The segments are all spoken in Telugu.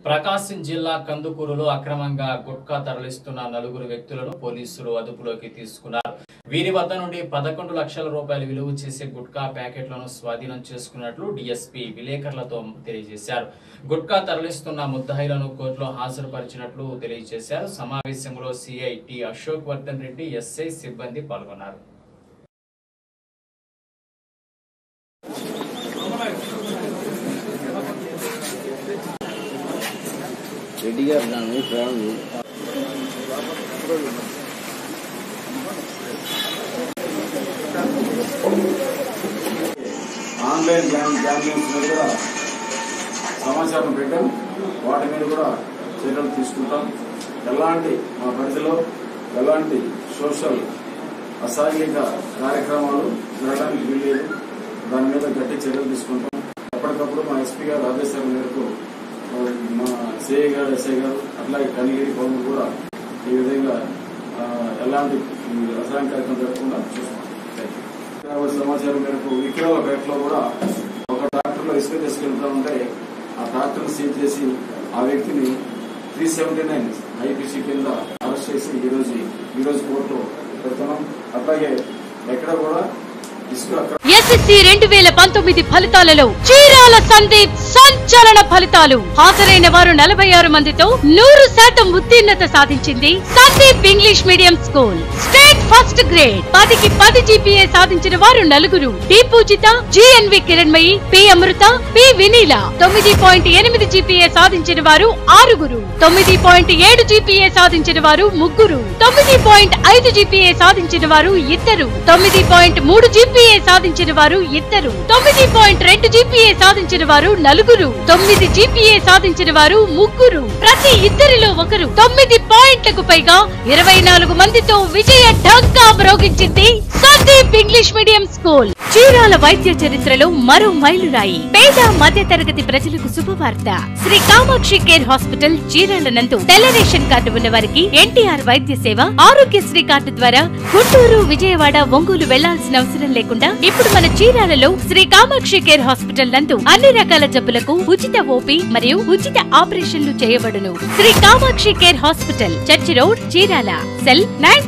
ప్రకాశం జిల్లా కందుకూరులో అక్రమంగా గుట్కా తరలిస్తున్న నలుగురు వ్యక్తులను పోలీసులు అదుపులోకి తీసుకున్నారు. వీరి వద్ద నుండి 11 లక్షల రూపాయలు విలువ చేసే గుట్కా ప్యాకెట్లను స్వాధీనం చేసుకున్నట్లు డీఎస్పీ విలేకరులతో తెలియజేశారు. గుట్కా తరలిస్తున్న ముద్దాయిలను కోర్టులో హాజరుపరిచినట్లు తెలియజేశారు. సమావేశంలో CI T Ashok Vardhan Reddy, SI సిబ్బంది పాల్గొన్నారు. రెడ్డి గారు దాన్ని ఆన్లైన్ గ్యామ్స్ మీద కూడా సమాచారం పెట్టాం. వాటి మీద కూడా చర్యలు తీసుకుంటాం. ఎలాంటి మా పరిధిలో ఎలాంటి సోషల్ అసాంఘిక కార్యక్రమాలు జరగడానికి వీల్లేదు. దాని మీద గట్టి చర్యలు తీసుకుంటాం. ఎప్పటికప్పుడు మా ఎస్పీ గారు ఆదేశాల మేరకు మా సిఐ గారు, ఎస్ఐ గారు, అట్లాగే కనిగిరి పౌరులు కూడా ఈ విధంగా ఎలాంటి అసాంఘిక కార్యక్రమం జరగకుండా చూస్తాం. సమాచారం మేరకు విక్రమపేటలో కూడా ఒక ట్రాక్టర్లో ఇసుక తీసుకెళ్తా ఉంటే ఆ ట్రాక్టర్ సీజ్ చేసి ఆ వ్యక్తిని 379 ఐపీసీ కింద అరెస్ట్ చేసి ఈ రోజు కోర్టులో పెడుతున్నాం. అట్లాగే ఎక్కడ కూడా ఎస్ఎస్సి 2019 ఫలితాలలో చీరాల సందీప్ సంచలన ఫలితాలు. హాజరైన వారు 46 మందితో 100% ఉత్తీర్ణత సాధించింది Sandeep English medium school. State first grade 10కి 10 జీపీఏ సాధించిన వారు 4. D Poojitha, GNV Kiranmayi, P Amrutha, P Vineela. 9.8 GPA సాధించిన వారు 6. 9.7 జీపీఏ సాధించిన వారు 3. 9.5 జీపీఏ సాధించిన వారు 2. 9.3 జీపీఏ సాధించిన వారు 2. 9.2 జీపీఏ సాధించిన వారు 4. 9 జీపీఏ సాధించిన వారు 3. ప్రతి ఇద్దరిలో ఒకరు. 9 పాయింట్లకు పైగా 24 మందితో విజయ ఢంకా మ్రోగించింది Sandeep English medium school. Chirala వైద్య చరిత్రలో మరో మైలురాయి. పేద మధ్య తరగతి ప్రజలకు శుభవార్త. శ్రీ కామాక్షి కేర్ హాస్పిటల్ చీరాల నందు తెల్ల రేషన్ కార్డు ఉన్న వారికి ఎన్టీఆర్ వైద్య సేవ, ఆరోగ్యశ్రీ కార్డు ద్వారా గుంటూరు, విజయవాడ, ఒంగోలు వెళ్లాల్సిన అవసరం లేకుండా ఇప్పుడు మన చీరాలలో శ్రీ కామాక్షి కేర్ హాస్పిటల్ నందు అన్ని రకాల జబ్బులకు ఉచిత ఓపీ మరియు ఉచిత ఆపరేషన్లు చేయబడును. Shri Kamakshi care hospital, church road, Chirala. Cell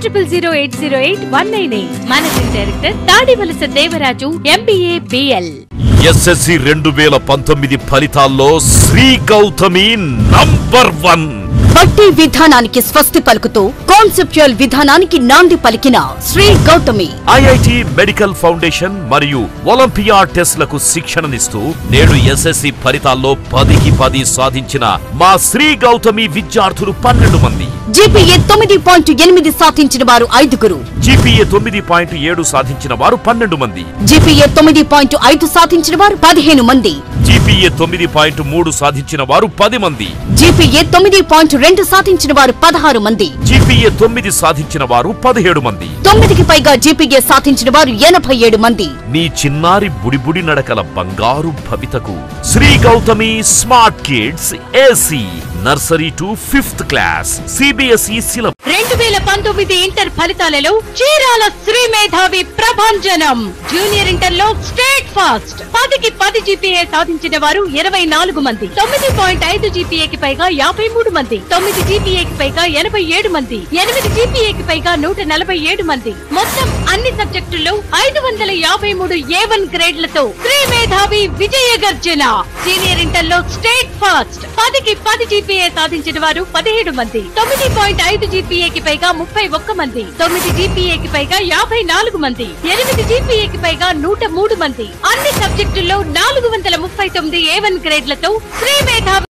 9008088198. Managing director Tadivalasa Devaraju, MBA, BL. SSC 2019 ఫలితాల్లో శ్రీ గౌతమి నంబర్ 1. బట్టి విధానానికి స్వస్తి పలుకుతూ కాన్సెప్చువల్ విధానానికి నాంది పలికిన Shri Gautami. IIT medical foundation మరియు ఒలింపియా టెస్ట్లకు శిక్షణనిస్తూ నేడు ఎస్ఎస్సి ఫలితాల్లో 10కి 10 సాధించిన మా శ్రీ గౌతమి విద్యార్థులు 12 మంది. జీపీఏ 9.8 సాధించిన వారు 5. జీపీఏ 9.7 సాధించిన వారు 12 మంది. జీపీఏ 9.5 సాధించిన వారు 15 మంది. జీపీఏ 9.3 సాధించిన వారు 10 మంది. జీపీఏ 9.2 సాధించిన వారు 16 మంది. జీపీఏ 9 సాధించిన వారు 17 మంది. 9కి పైగా జీపీఏ సాధించిన వారు 87 మంది. నీ చిన్నారి బుడిబుడి నడకల బంగారు భవితకు Shri Gautami smart kids AC nursery to 5th class CBSE syllabus. 2019 inter ఫలితాలలో చీరాల శ్రీ మేధావి ప్రభంజనం. జూనియర్ ఇంటర్ లో స్టేట్ ఫస్ట్ 10కి 10 జీపీఏ సాధించిన వారు 24 మంది. 9.5 జీపీఏకి పైగా 53 మంది. 9 జీపీఏకి పైగా 87 మంది. 8 జీపీఏకి పైగా 147 మంది. మొత్తం అన్ని సబ్జెక్టుల్లో 553 A1 గ్రేడ్లతో శ్రీ మేధావి విజయ గర్జన. సీనియర్ ఇంటర్ లో స్టేట్ ఫస్ట్ 10కి 10 జీపీఏ సాధించిన వారు 17 మంది. 9.5 జీపీఏకి పైగా 31 మంది. 9 జీపీఏకి పైగా 54 మంది. 8 జీపీఏకి పైగా 103 మంది. అన్ని సబ్జెక్టుల్లో 439 A1 గ్రేడ్లతో శ్రీ మేధావి